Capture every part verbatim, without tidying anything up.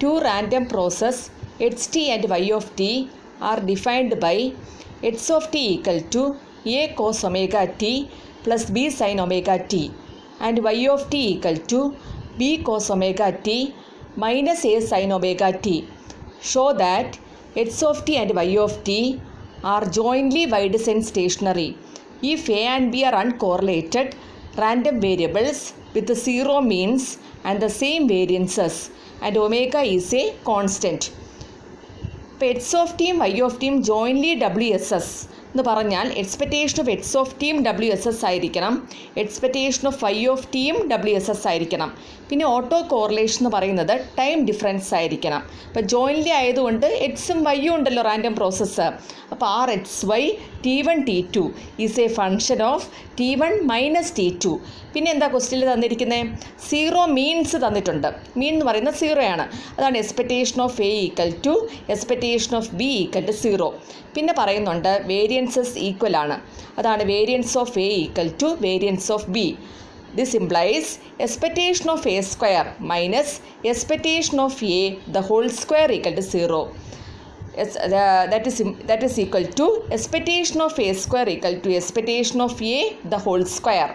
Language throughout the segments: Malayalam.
two random process xt and y of t are defined by x of t equal to a cos omega t plus b sin omega t and y of t equal to b cos omega t minus a sin omega t. Show that x of t and y of t are jointly wide and stationary if a and b are uncorrelated random variables with zero means and the same variances and omega is a constant. ഇപ്പോൾ എക്സ് ഓഫ് ടിയും വൈ ഓഫ് ടിയും ജോയിൻലി ഡബ്ല്യു എസ് എസ് എന്ന് പറഞ്ഞാൽ എക്സ്പെക്റ്റേഷൻ ഓഫ് എക്സ് ഓഫ് ടിയും ഡബ്ല്യു എസ് എസ് ആയിരിക്കണം, എക്സ്പെക്റ്റേഷൻ ഓഫ് വൈ ഓഫ് ടിയും ഡബ്ല്യു എസ് എസ് ആയിരിക്കണം. പിന്നെ ഓട്ടോ കോറിലേഷൻ എന്ന് പറയുന്നത് ടൈം ഡിഫറൻസ് ആയിരിക്കണം. ഇപ്പോൾ ജോയിൻലി ആയതുകൊണ്ട് എക്സും വൈയും ഉണ്ടല്ലോ റാൻഡം പ്രോസസ്സ്. അപ്പോൾ R X Y T one T two is a function of T one minus T two. പിന്നെ എന്താ ക്വസ്റ്റ്യനിൽ തന്നിരിക്കുന്നത്? സീറോ മീൻസ് തന്നിട്ടുണ്ട്. മീൻ എന്ന് പറയുന്നത് സീറോ ആണ്. അതാണ് expectation of A equal to expectation of B equal to zero. പിന്നെ പറയുന്നുണ്ട് വേരിയൻസസ് ഈക്വൽ ആണ്. അതാണ് variance of A equal to variance of B. This implies expectation of a square minus expectation of a the whole square equal to zero. Yes, uh, that is that is equal to expectation of a square equal to expectation of a the whole square.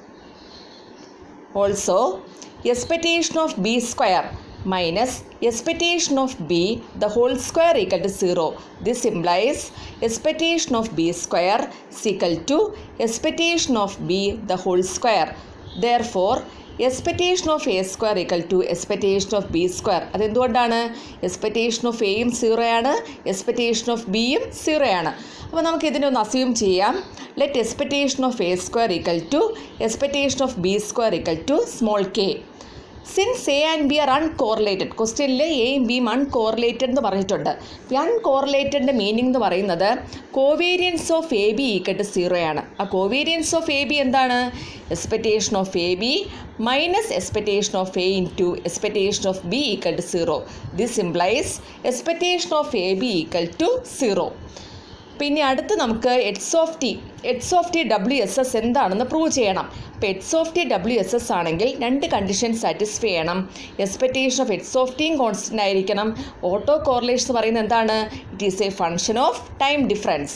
Also, expectation of b square minus expectation of b the whole square equal to zero. This implies expectation of b square is equal to expectation of b the whole square. Therefore, expectation of a square equal to expectation of b square. അതെന്തുകൊണ്ടാണ്? എക്സ്പെക്റ്റേഷൻ ഓഫ് എയും സീറോ ആണ്, എക്സ്പെക്റ്റേഷൻ ഓഫ് ബിയും സീറോ ആണ്. അപ്പോൾ നമുക്ക് ഇതിനൊന്ന് അസ്യൂം ചെയ്യാം. Let expectation of A square equal to expectation of B square equal to small K. Since A and B are uncorrelated, ക്വസ്റ്റ്യനിൽ എയും ബിയും അൺകോറിലേറ്റഡ് എന്ന് പറഞ്ഞിട്ടുണ്ട്. ഈ അൺകോറിലേറ്റഡിൻ്റെ മീനിങ് എന്ന് പറയുന്നത് covariance of A B equal to zero ആണ്. ആ കോവേരിയൻസ് ഓഫ് എ ബി എന്താണ്? Expectation of A B minus expectation of A into expectation of B equal to zero. This implies expectation of A B equal to zero. പിന്നെ അടുത്ത് നമുക്ക് X of T X of T W S S എന്താണെന്ന് പ്രൂവ് ചെയ്യണം. അപ്പോൾ X of T W S S ആണെങ്കിൽ രണ്ട് കണ്ടീഷൻ സാറ്റിസ്ഫൈ ചെയ്യണം. എക്സ്പെക്റ്റേഷൻ ഓഫ് എക്സ് ഓഫ് ടിയും കോൺസ്റ്റൻ്റ് ആയിരിക്കണം. ഓട്ടോ കോറിലേഷൻ എന്ന് പറയുന്നത് എന്താണ്? It is a function of time difference.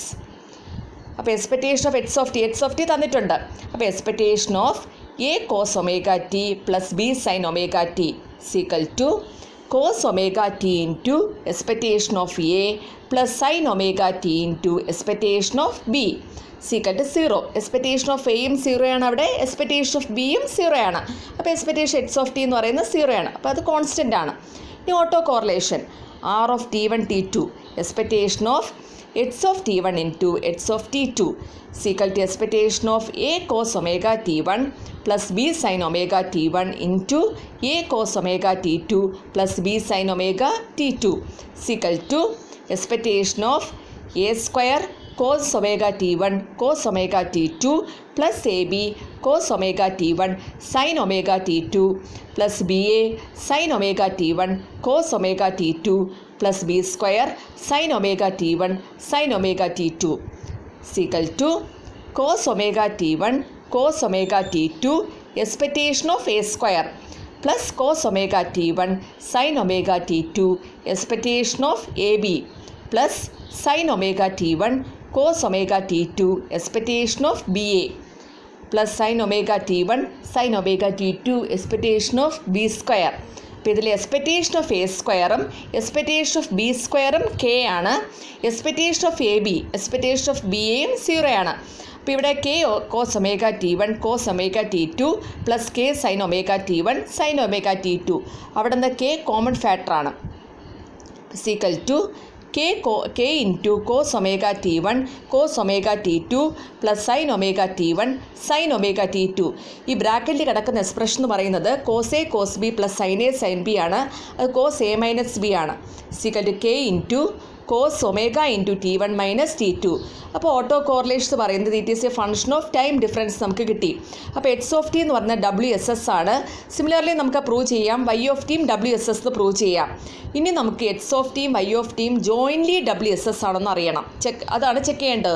അപ്പോൾ expectation of X of T X of t തന്നിട്ടുണ്ട്. അപ്പോൾ expectation of a cos omega t plus b sine omega t is equal to cos omega t into expectation of A plus sin omega t into expectation of B is equal to zero. Expectation of A യും സീറോ ആണ്, അവിടെ എക്സ്പെക്റ്റേഷൻ ഓഫ് ബിയും സീറോ ആണ്. അപ്പോൾ എക്സ്പെക്റ്റേഷൻ എക്സ് ഓഫ് ടി എന്ന് പറയുന്നത് സീറോ ആണ്. അപ്പോൾ അത് കോൺസ്റ്റൻ്റ് ആണ്. ഇനി auto correlation r of T one T two expectation of X of T one into x of t two is equal to expectation of A cos omega t one plus B sin omega t one into A cos omega t two plus B sin omega t two is equal to expectation of A square cos omega t one cos omega t two plus A B cos omega t one sin omega t two plus B A sin omega t one cos omega t two plus B square sin omega t one sin omega t two is equal to cos omega t one cos omega t two expectation of A square plus cos omega t one sin omega t two expectation of A B plus sin omega t one cos omega t two expectation of B A plus sin omega t one sin omega t two expectation of B square. അപ്പോൾ ഇതിൽ എക്സ്പെക്റ്റേഷൻ ഓഫ് എ സ്ക്വയറും എക്സ്പെക്റ്റേഷൻ ഓഫ് ബി സ്ക്വയറും കെ ആണ്. Expectation of A b expectation of b എയും സീറോ ആണ്. അപ്പോൾ ഇവിടെ k cos omega t one cos omega t two plus k sine omega t one sine omega t two. അവിടെ നിന്ന് കെ കോമൺ ഫാക്ടറാണ്. സീക്വൽ ടു കെ കോ k into cos omega t one cos omega t two plus sine omega t one sine omega t two. ഈ ബ്രാക്കറ്റിൽ കിടക്കുന്ന എക്സ്പ്രഷൻ എന്ന് പറയുന്നത് cos a cos b plus sine a sine b ആണ്. അത് കോസ് എ മൈനസ് ബി ആണ്. Is equal to k into cos omega into t one minus T two. അപ്പോൾ ഓട്ടോ കോറിലേഷൻ എന്ന് പറയുന്നത് it is a function of time difference നമുക്ക് കിട്ടി. അപ്പോൾ എക്സ് ഓഫ് ടി എന്ന് പറഞ്ഞാൽ ഡബ്ല്യു എസ് എസ് ആണ്. സിമിലർലി നമുക്ക് പ്രൂവ് ചെയ്യാം വൈ ഓഫ് ടിയും ഡബ്ല്യു എസ് എസ് എന്ന് പ്രൂവ് ചെയ്യാം. ഇനി നമുക്ക് എക്സ് ഓഫ് ടിയും വൈ ഓഫ് ടിയും ജോയിൻലി ഡബ്ല്യു എസ് എസ് ആണെന്ന് അറിയണം. ചെക്ക് അതാണ് ചെക്ക് ചെയ്യേണ്ടത്.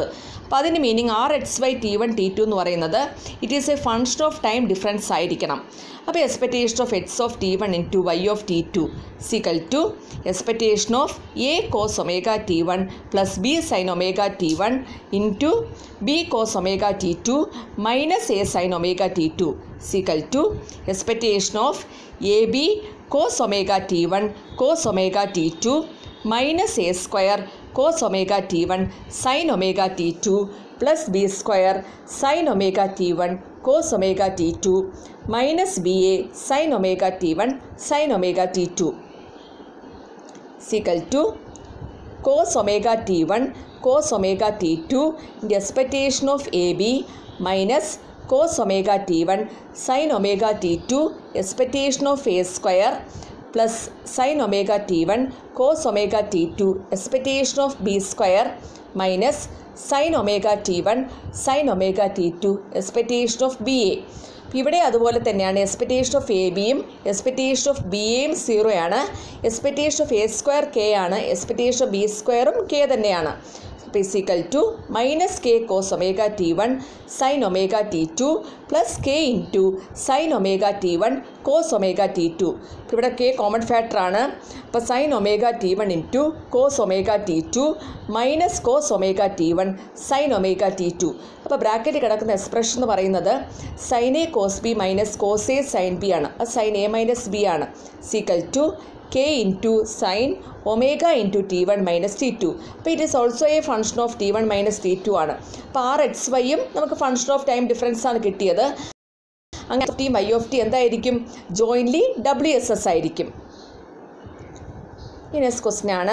അപ്പോൾ അതിൻ്റെ meaning r X Y T one T two എന്ന് പറയുന്നത് it is a function of time difference ആയിരിക്കണം. അപ്പോൾ expectation of X of T one into y of t two is equal to expectation of a cos omega t one plus b sine omega t one into B cos omega t two minus a sine omega t two is equal to expectation of A b cos omega t one cos omega t two minus a square cos omega t one sine omega t two plus b square sine omega t one cos omega t two minus b a sine omega t one sine omega t two is equal to cos omega t one cos omega t two ഇൻ്റെ expectation of A B minus cos omega t one sine omega t two expectation of A square plus sine omega t one cos omega t two expectation of B square minus sine omega t one sine omega t two expectation of b a. ഇവിടെ അതുപോലെ തന്നെയാണ് എക്സ്പെക്റ്റേഷൻ ഓഫ് എ ബിയും എക്സ്പെക്റ്റേഷൻ ഓഫ് ബി എയും സീറോ ആണ്. Expectation of A square k ആണ്. എക്സ്പെക്റ്റേഷൻ ഓഫ് ബി സ്ക്വയറും കെ തന്നെയാണ്. is equal to minus k cos omega t one sin omega t two plus k into sin omega t one cos omega t two. ഇവിടെ k കോമൺ ഫാക്ടർ ആണ്. അപ്പോൾ sin omega t one into cos omega t two minus cos omega t one sin omega t two. അപ്പോൾ ബ്രാക്കറ്റിൽ കിടക്കുന്ന എക്സ്പ്രഷൻ എന്ന് പറയുന്നത് sin a cos b minus cos a sin b ആണ്. അത് sin a minus b ആണ്. is equal to k into sin omega into t one minus t two. അപ്പോൾ it is also a function of t one minus t two ആണ്. അപ്പോൾ r x yയും നമുക്ക് ഫംഗ്ഷൻ ഓഫ് ടൈം ഡിഫറൻസ് ആണ് കിട്ടിയത്. അങ്ങനെ ടി y of t എന്തായിരിക്കും? ജോയിൻലി ഡബ്ല്യു എസ് എസ് ആയിരിക്കും. ഈ നെക്സ്റ്റ് ക്വസ്റ്റ്യൻ ആണ്,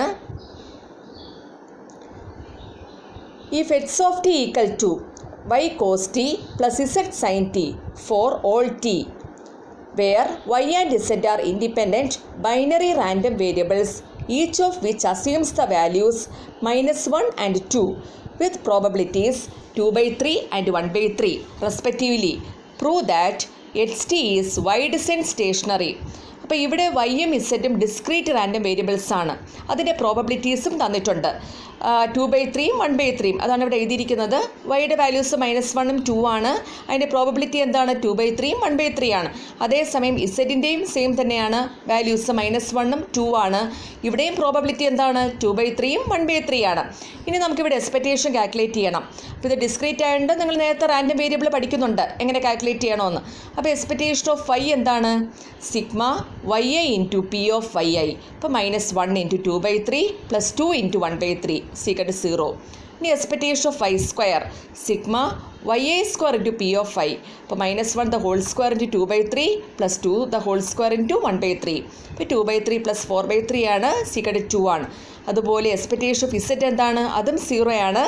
if x of t equal to y cos t plus z sin t for all t where y and z are independent binary random variables, each of which assumes the values minus one and two with probabilities two by three and one by three respectively, prove that xt is y descent stationary. അപ്പോൾ ഇവിടെ വൈയും ഇസറ്റും ഡിസ്ക്രീറ്റ് റാൻഡം വേരിയബിൾസ് ആണ്. അതിൻ്റെ പ്രോബബിലിറ്റീസും തന്നിട്ടുണ്ട്. ടു ബൈ ത്രീയും വൺ ബൈ ത്രീയും അതാണ് ഇവിടെ എഴുതിയിരിക്കുന്നത്. വൈയുടെ വാല്യൂസ് മൈനസ് വണ്ണും ടു ആണ്. അതിൻ്റെ പ്രോബബിലിറ്റി എന്താണ്? ടു ബൈ ത്രീയും വൺ ബൈ ത്രീ ആണ്. അതേസമയം ഇസറ്റിൻ്റെയും സെയിം തന്നെയാണ്, വാല്യൂസ് മൈനസ് വണ്ണും ടു ആണ്. ഇവിടെയും പ്രോബബിലിറ്റി എന്താണ്? ടു ബൈ ത്രീയും വൺ ബൈ ത്രീ ആണ്. ഇനി നമുക്കിവിടെ എക്സ്പെക്റ്റേഷൻ കാൽക്കുലേറ്റ് ചെയ്യണം. അപ്പോൾ ഇത് ഡിസ്ക്രീറ്റ് ആയതുകൊണ്ട് നിങ്ങൾ നേരത്തെ റാൻഡം വേരിയബിൾ പഠിക്കുന്നുണ്ട് എങ്ങനെ കാൽക്കുലേറ്റ് ചെയ്യണമെന്ന്. അപ്പോൾ എക്സ്പെക്റ്റേഷൻ ഓഫ് വൈ എന്താണ്? Sigma y i into p of y i. അപ്പോൾ minus one into two by three plus two into one by three is equal to zero. ഇനി expectation of y square sigma y i square into p of y. അപ്പോൾ minus one the whole square into two by three plus two the whole square into one by three. ഇപ്പോൾ two by three plus four by three ആണ്, സീക്കട്ട് ടു ആണ്. അതുപോലെ എക്സ്പെക്റ്റേഷൻ ഓഫ് ഇസറ്റ് എന്താണ്? അതും സീറോ ആണ്.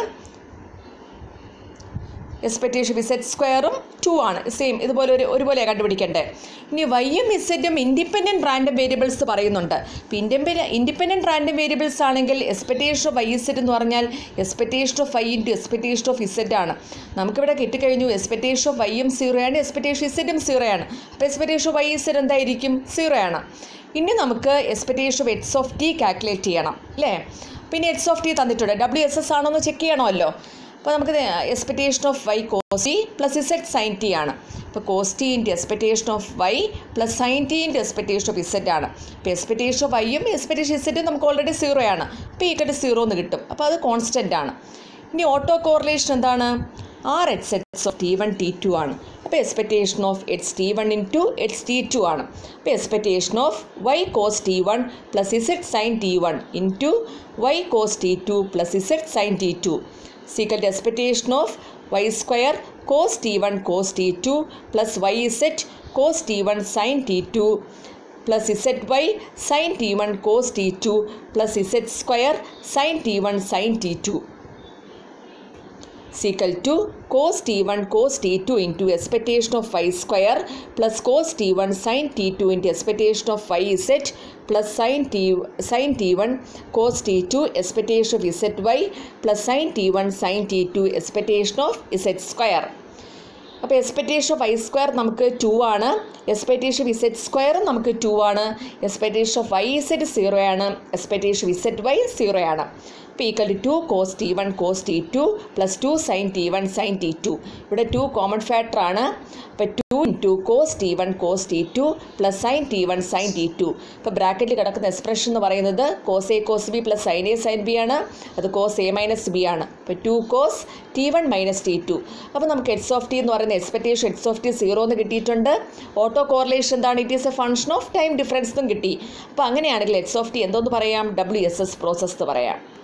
എക്സ്പെക്റ്റേഷൻ ഇസെറ്റ് സ്ക്വയറും ടു ആണ്. സെയിം ഇതുപോലെ ഒരു ഒരുപോലെ കണ്ടുപിടിക്കണ്ടേ. ഇനി വൈയും ഇസെറ്റും ഇൻഡിപെൻഡൻറ്റ് റാൻഡം വേരിയബിൾസ് പറയുന്നുണ്ട്. ഇപ്പോൾ ഇൻഡിപെൻഡ ഇൻഡിപെൻഡൻറ്റ് റാൻഡം വേരിയബിൾസ് ആണെങ്കിൽ എക്സ്പെക്റ്റേഷൻ ഓഫ് വൈ ഇസെറ്റ് എന്ന് പറഞ്ഞാൽ expectation of y into expectation of z ആണ്. നമുക്കിവിടെ കിട്ടിക്കഴിഞ്ഞു എക്സ്പെക്റ്റേഷൻ ഓഫ് വൈയും സീറോ ആണ്, എക്സ്പെക്റ്റേഷൻ ഇസെറ്റും സീറോ ആണ്. അപ്പോൾ എക്സ്പെക്റ്റേഷൻ ഓഫ് വൈ ഇസെറ്റ് എന്തായിരിക്കും? സീറോ ആണ്. ഇനി നമുക്ക് expectation of X of t calculate ചെയ്യണം അല്ലേ. പിന്നെ എക്സ് ഓഫ് ടി തന്നിട്ടുണ്ട്, ഡബ്ല്യു എസ് എസ് ആണോ എന്ന് ചെക്ക് ചെയ്യണമല്ലോ. അപ്പോൾ നമുക്ക് expectation of y cos t plus z sine t ആണ്. ഇപ്പോൾ cos t into expectation of y plus sine t into expectation of z ആണ്. ഇപ്പോൾ എക്സ്പെക്റ്റേഷൻ ഓഫ് വൈയും എക്സ്പെക്റ്റേഷൻ ഇസെറ്റും നമുക്ക് ഓൾറെഡി സീറോ ആണ്. അപ്പോൾ ഈക്വൽ ടു സീറോ എന്ന് കിട്ടും. അപ്പോൾ അത് കോൺസ്റ്റൻ്റ് ആണ്. ഇനി ഓട്ടോ കോറിലേഷൻ എന്താണ്? R x x of T one T two ആണ്. അപ്പോൾ expectation of x t one into x t two ആണ്. അപ്പോൾ expectation of y cos t one plus z sine t one into y cos t two plus z sine t two equal to expectation of y square cos t one cos t two plus yz cos t one sin t two plus zy sin t one cos t two plus z square sin t one sin t two is equal to cos t one cos t two into expectation of y square plus cos t one sin t two into expectation of yz plus sin t sin t one cos t two expectation of zy plus sin t one sin t two expectation of z square. അപ്പോൾ എക്സ്പെക്റ്റേഷൻ ഓഫ് വൈ സ്ക്വയർ നമുക്ക് ടു ആണ്, എക്സ്പെക്റ്റേഷൻ ഓഫ് ഇസെറ്റ് സ്ക്വയറും നമുക്ക് ടു ആണ്, expectation of y z zero ആണ്, expectation of z y zero ആണ്. അപ്പോൾ equal to two cos t one cos t two plus two sine t one sine t two. ഇവിടെ ടു കോമൺ ഫാക്ടർ ആണ്. അപ്പോൾ two into cos t one cos t two plus sine t one sine t two. ഇപ്പോൾ ബ്രാക്കറ്റിൽ കിടക്കുന്ന എക്സ്പ്രഷൻ എന്ന് പറയുന്നത് cos a cos b plus sine a sine b ആണ്. അത് കോസ് എ മൈനസ് ബി ആണ്. അപ്പോൾ two cos t one minus T two. അപ്പോൾ നമുക്ക് എക്സ് ഓഫ് ടി എന്ന് പറയുന്ന expectation x of t zero എന്ന് കിട്ടിയിട്ടുണ്ട്. ഓട്ടോ കോറിലേഷൻ എന്താണ്? It is a function of time difference എന്നും കിട്ടി. അപ്പോൾ അങ്ങനെയാണെങ്കിൽ എക്സ് ഓഫ് ടി എന്തോന്ന് പറയാം? ഡബ്ല്യു എസ് എസ് പ്രോസസ് എന്ന് പറയാം.